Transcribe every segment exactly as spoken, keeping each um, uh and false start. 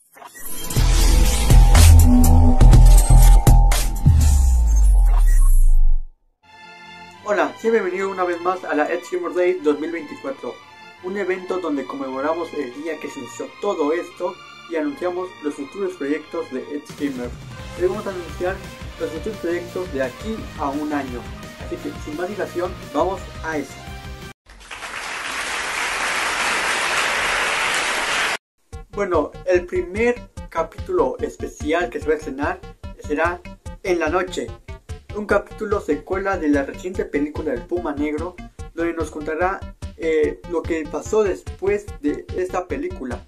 Hola, y bienvenido una vez más a la Edge Gamer Day dos mil veinticuatro, un evento donde conmemoramos el día que se inició todo esto y anunciamos los futuros proyectos de Edge Gamer. Debemos anunciar los futuros proyectos de aquí a un año, así que sin más dilación, vamos a eso. Bueno, el primer capítulo especial que se va a estrenar será en la noche. Un capítulo secuela de la reciente película del Puma Negro, donde nos contará eh, lo que pasó después de esta película.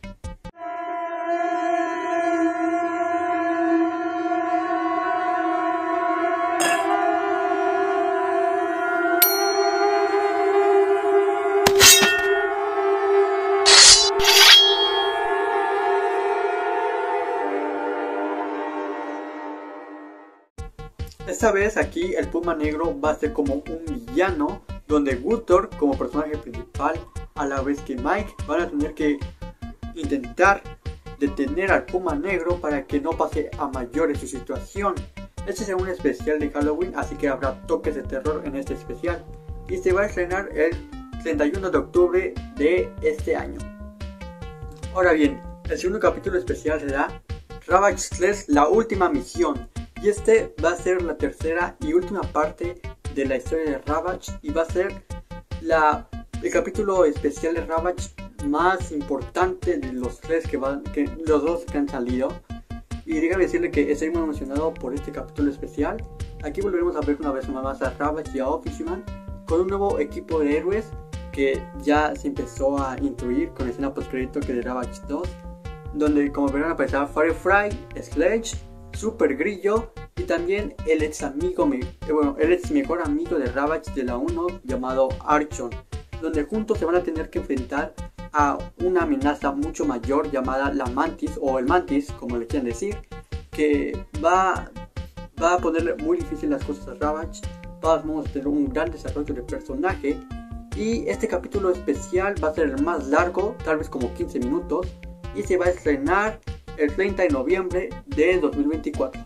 Esta vez aquí el Puma Negro va a ser como un villano, donde Gutor como personaje principal, a la vez que Mike, van a tener que intentar detener al Puma Negro para que no pase a mayores su situación. Este será un especial de Halloween, así que habrá toques de terror en este especial, y se va a estrenar el treinta y uno de octubre de este año. Ahora bien, el segundo capítulo especial será Ravage tres, la última misión. Y este va a ser la tercera y última parte de la historia de Ravage, y va a ser la, el capítulo especial de Ravage más importante de los tres que van, que los dos que han salido. Y déjame decirle que estoy muy emocionado por este capítulo especial. Aquí volveremos a ver una vez más a Ravage y a Officeman con un nuevo equipo de héroes que ya se empezó a intuir con la escena post crédito que de Ravage dos, donde como verán aparecerá Firefly, Sledge, Super Grillo y también el ex amigo, bueno, el ex mejor amigo de Ravage de la uno llamado Archon, donde juntos se van a tener que enfrentar a una amenaza mucho mayor llamada la Mantis, o el Mantis como le quieran decir, que va, va a ponerle muy difícil las cosas a Ravage. Vamos a tener un gran desarrollo de personaje, y este capítulo especial va a ser el más largo, tal vez como quince minutos, y se va a estrenar el treinta de noviembre de dos mil veinticuatro.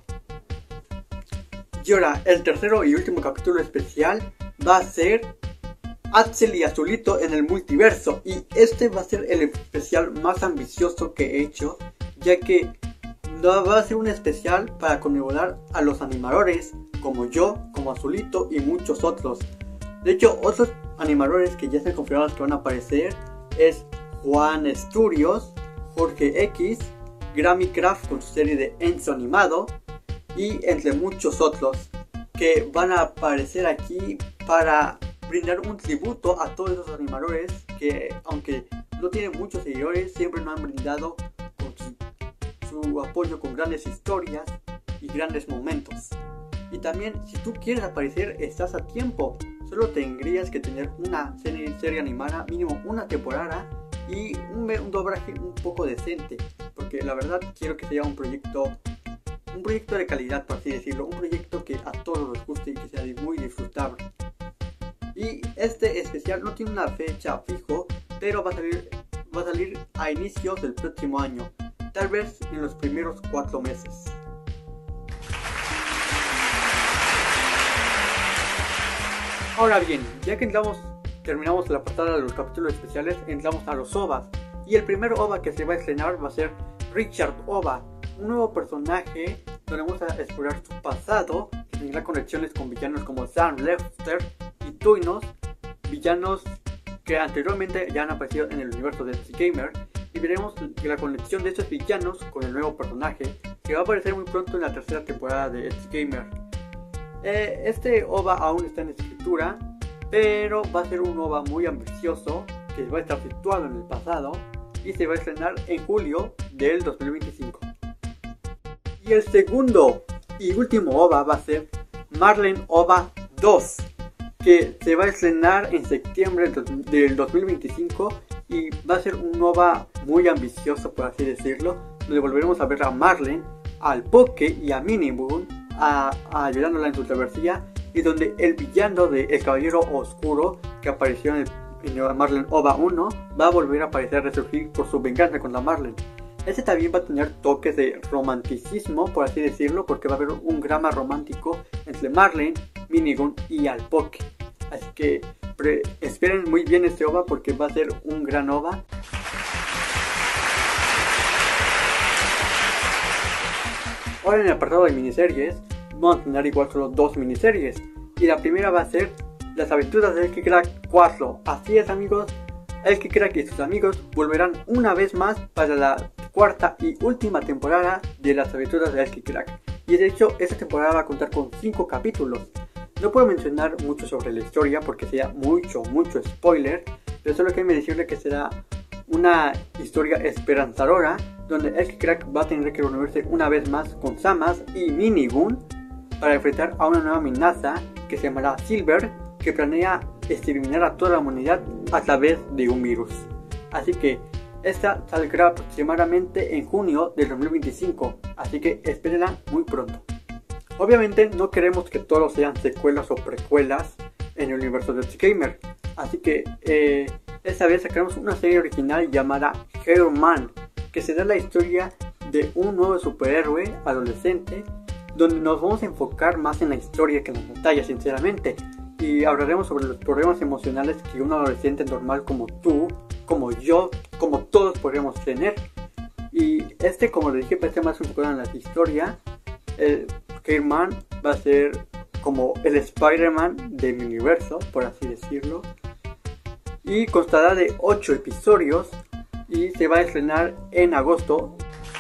Y ahora, el tercero y último capítulo especial va a ser Axel y Azulito en el multiverso, y este va a ser el especial más ambicioso que he hecho, ya que va a ser un especial para conmemorar a los animadores como yo, como Azulito y muchos otros. De hecho, otros animadores que ya se confirmaron que van a aparecer es Juan Studios, Jorge X, Grammy Craft con su serie de Enzo animado, y entre muchos otros que van a aparecer aquí para brindar un tributo a todos esos animadores que, aunque no tienen muchos seguidores, siempre nos han brindado con su, su apoyo con grandes historias y grandes momentos. Y también, si tú quieres aparecer, estás a tiempo. Solo tendrías que tener una serie, serie animada, mínimo una temporada, y un, un doblaje un poco decente, porque la verdad quiero que sea un proyecto un proyecto de calidad, por así decirlo, un proyecto que a todos les guste y que sea muy disfrutable. Y este especial no tiene una fecha fijo, pero va a salir va a salir a inicios del próximo año, tal vez en los primeros cuatro meses. Ahora bien, ya que entramos terminamos la pasada de los capítulos especiales, entramos a los O V As, y el primer O V A que se va a estrenar va a ser Richard O V A, un nuevo personaje donde vamos a explorar su pasado, que tendrá conexiones con villanos como Sam Lester y Tuinos, villanos que anteriormente ya han aparecido en el universo de Edge Gamer, y veremos la conexión de estos villanos con el nuevo personaje que va a aparecer muy pronto en la tercera temporada de Edge Gamer. Eh, este O V A aún está en escritura, pero va a ser un O V A muy ambicioso que va a estar situado en el pasado y se va a estrenar en julio del dos mil veinticinco. Y el segundo y último O V A va a ser Marlene O V A dos, que se va a estrenar en septiembre del dos mil veinticinco, y va a ser un O V A muy ambicioso, por así decirlo, donde volveremos a ver a Marlene, al Poke y a Minimoon a, a ayudándola en su travesía, y donde el villano de El Caballero Oscuro, que apareció en, el, en Marlene O V A uno, va a volver a aparecer, a resurgir por su venganza contra Marlene. Este también va a tener toques de romanticismo, por así decirlo, porque va a haber un drama romántico entre Marlene, Minigun y Alpoke. Así que pre esperen muy bien este O V A porque va a ser un gran O V A. Ahora en el apartado de miniseries, vamos a tener igual solo dos miniseries. Y la primera va a ser Las aventuras de Elky-Crack cuatro. Así es, amigos, Elky-Crack y sus amigos volverán una vez más para la cuarta y última temporada de Las aventuras de Elky-Crack. Y de hecho, esta temporada va a contar con cinco capítulos. No puedo mencionar mucho sobre la historia porque sería mucho, mucho spoiler, pero solo quiero decirle que será una historia esperanzadora donde Elky-Crack va a tener que reunirse una vez más con Zamasu y Minigun para enfrentar a una nueva amenaza que se llamará Silver, que planea exterminar a toda la humanidad a través de un virus. Así que esta saldrá aproximadamente en junio del dos mil veinticinco, así que espérenla muy pronto. Obviamente no queremos que todos sean secuelas o precuelas en el universo de X-Gamer, así que eh, esta vez sacaremos una serie original llamada Hair Man, que será la historia de un nuevo superhéroe adolescente, donde nos vamos a enfocar más en la historia que en la batalla, sinceramente, y hablaremos sobre los problemas emocionales que un adolescente normal como tú, como yo, como todos podríamos tener. Y este, como les dije, va a ser más enfocado en la historia. El Hair Man va a ser como el Spider-Man de mi universo, por así decirlo, y constará de ocho episodios y se va a estrenar en agosto.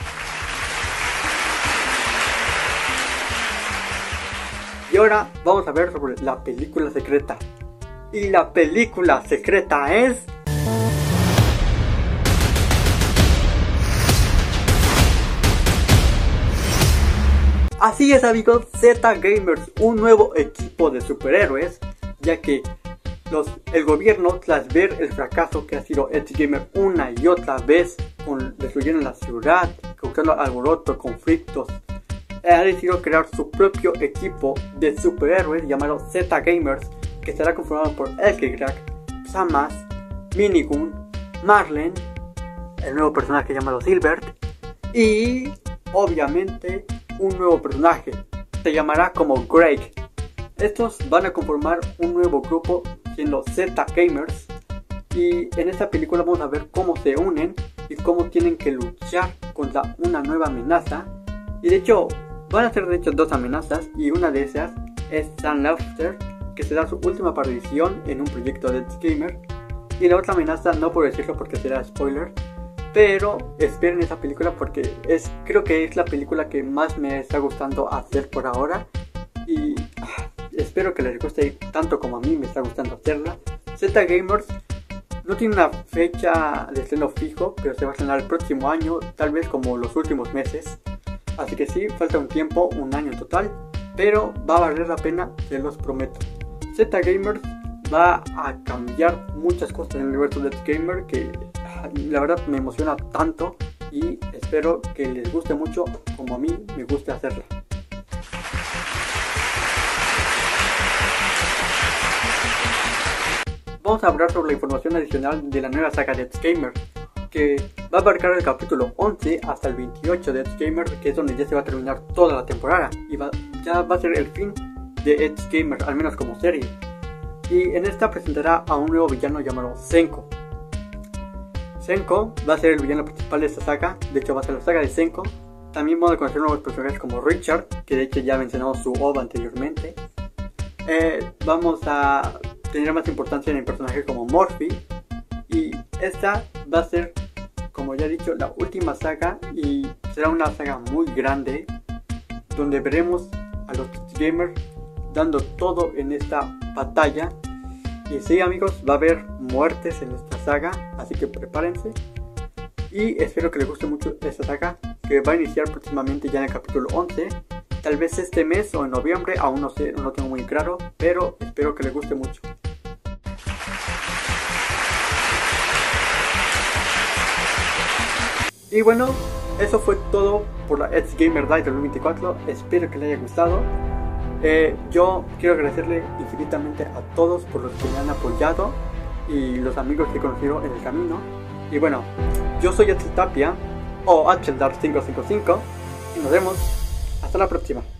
Y ahora vamos a ver sobre la película secreta. Y la película secreta es... Así es, amigos, Z Gamers, un nuevo equipo de superhéroes, ya que los, el gobierno, tras ver el fracaso que ha sido X-Gamer una y otra vez, con, destruyendo la ciudad, causando alboroto, conflictos, ha decidido crear su propio equipo de superhéroes llamado Z Gamers, que estará conformado por Elky-Crack, Zamasu, Minigun, Marlene, el nuevo personaje llamado Silver y obviamente un nuevo personaje, se llamará como Greg. Estos van a conformar un nuevo grupo siendo Z Gamers, y en esta película vamos a ver cómo se unen y cómo tienen que luchar contra una nueva amenaza. Y de hecho van a ser de hecho dos amenazas, y una de esas es Sam Lobster, que será su última aparición en un proyecto de X-Gamer, y la otra amenaza no puedo decirlo porque será spoiler, pero esperen esa película porque es, creo que es la película que más me está gustando hacer por ahora, y ah, espero que les guste tanto como a mí me está gustando hacerla. Z Gamers no tiene una fecha de estreno fijo, pero se va a estrenar el próximo año, tal vez como los últimos meses, así que sí, falta un tiempo, un año en total, pero va a valer la pena, se los prometo. Z Gamers va a cambiar muchas cosas en el universo de X-Gamer que la verdad me emociona tanto, y espero que les guste mucho como a mí me gusta hacerla. Vamos a hablar sobre la información adicional de la nueva saga de X-Gamer, que va a abarcar el capítulo once hasta el veintiocho de X-Gamer, que es donde ya se va a terminar toda la temporada y va, ya va a ser el fin de X-Gamer, al menos como serie. Y en esta presentará a un nuevo villano llamado Senko. Senko va a ser el villano principal de esta saga, de hecho va a ser la saga de Senko. También vamos a conocer nuevos personajes como Richard, que de hecho ya mencionamos su O V A anteriormente. Eh, vamos a tener más importancia en el personaje como Morphy, y esta va a ser, como ya he dicho, la última saga, y será una saga muy grande donde veremos a los gamers dando todo en esta batalla. Y sí, amigos, va a haber muertes en esta saga, así que prepárense. Y espero que les guste mucho esta saga, que va a iniciar próximamente ya en el capítulo once. Tal vez este mes o en noviembre, aún no sé, no lo tengo muy claro, pero espero que les guste mucho. Y bueno, eso fue todo por la X-Gamer Day dos mil veinticuatro, espero que les haya gustado. Eh, yo quiero agradecerle infinitamente a todos por los que me han apoyado y los amigos que he conocido en el camino. Y bueno, yo soy Axel Tapia, o Axeldar cinco cinco cinco y nos vemos hasta la próxima.